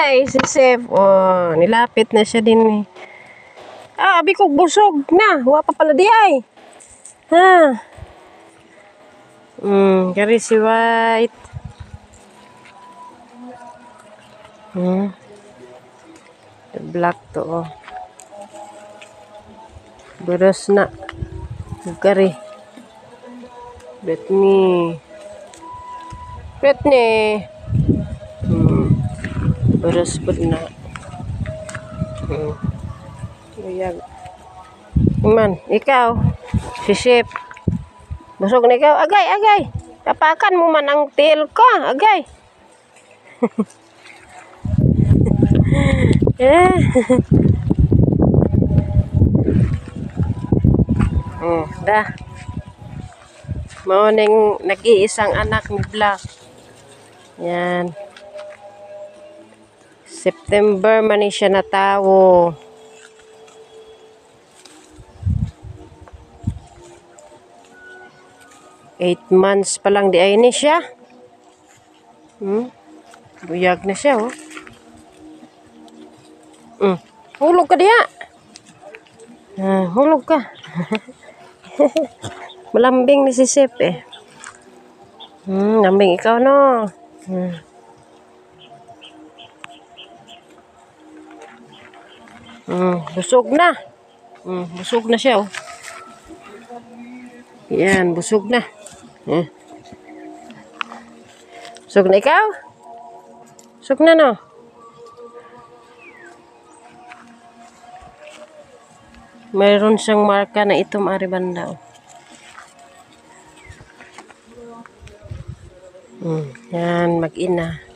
Ay, si Sef. Oh, nilapit na siya din eh. Ah, abi ko busog na. Wa pa pala di ay. Ha. Kari si White. Black to oh. Beres na. Kari. Britney. Beres pud na. Buyag. Man, ikaw. Si Chef. Busog na ikaw. Agay. Tapakan mo man ang tail ko. Agay. Dah. Mao ning nag-iisang anak ni Black. Yan. September man ni siya natawo. 8 months pa lang di ay ni siya. Buyag na siya oh. Hulog ka diya. Hulog ka. Malambing ni si Sep eh. Lambing ikaw no. Busog na. Busog na siya oh. Yan, busog na. Busog na ikaw? Busog na no? Mayroon siyang marka na itom ari banda. Yan, mag-ina.